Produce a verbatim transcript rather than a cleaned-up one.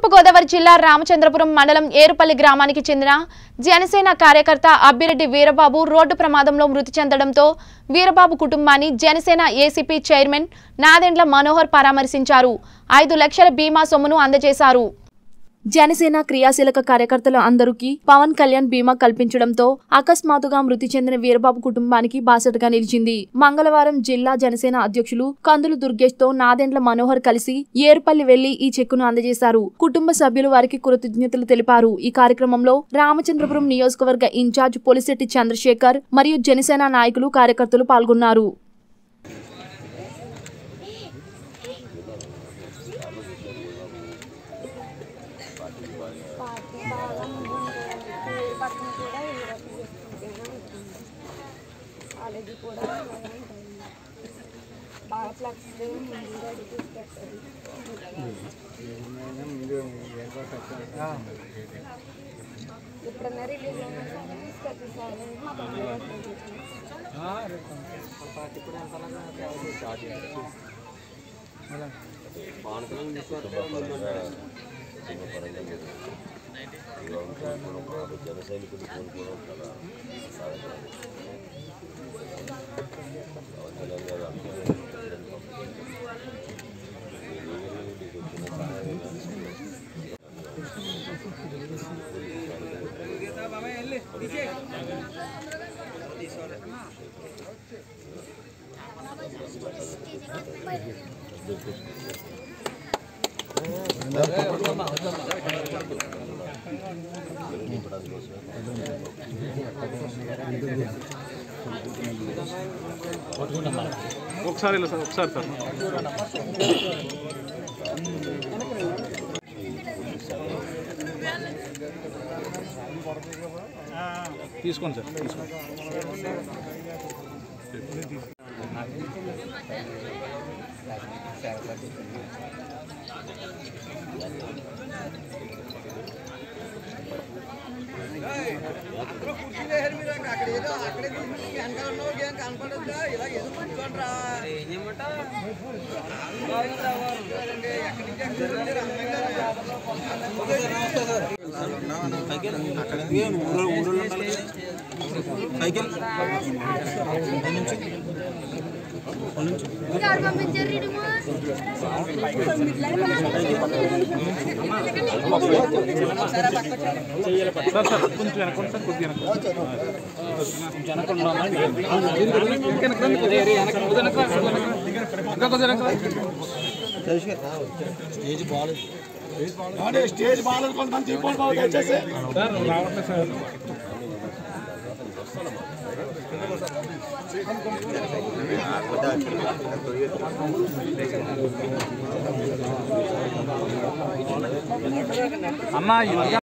తూర్పు గోదావరి జిల్లా రామచంద్రపురం మండలం ఏరుపల్లి గ్రామానికి చెందిన జనసేన కార్యకర్త అబ్బిరెడ్డి వీరబాబు రోడ్డు ప్రమాదంలో మృతి చెందడంతో వీరబాబు కుటుంబాన్ని జనసేన ఏసీపీ చైర్మన్ నాదెండ్ల మనోహర్ పరామర్శించారు. ఐదు లక్షల బీమా సొమ్మును అందజేశారు. జనసేన క్రియాశీలక కార్యకర్తలు అందరికీ పవన్ కళ్యాణ్ బీమా కల్పించడంతో అకస్మాత్తుగా మృతి చెందిన వీరబాబు కుటుంబానికి బాసటగా నిలిచింది. మంగళవారం జిల్లా జనసేన అధ్యక్షులు కందులు దుర్గేష్ తో నాదెండ్ల మనోహర్ కలిసి ఏరుపల్లి వెళ్లి ఈ చెక్కును అందజేశారు. కుటుంబ సభ్యులు వారికి కృతజ్ఞతలు తెలిపారు. ఈ కార్యక్రమంలో రామచంద్రపురం నియోజకవర్గ ఇన్ఛార్జ్ పోలిశెట్టి చంద్రశేఖర్ మరియు జనసేన నాయకులు కార్యకర్తలు పాల్గొన్నారు. కాలేజీ కూడా బాగా ఫ్లక్స్ ఎప్పుడన్నా రిలీజ్ జన సైనికులు కోరుకోవడం కదా ఒకసారి ఒకసారి సార్ తీసుకోండి సార్ తీసుకోండి. స్టేజ్ బాగాలేదు స్టేజ్ బాగాలేదు కొంతమంది రావట్లేదు సార్. అన్నా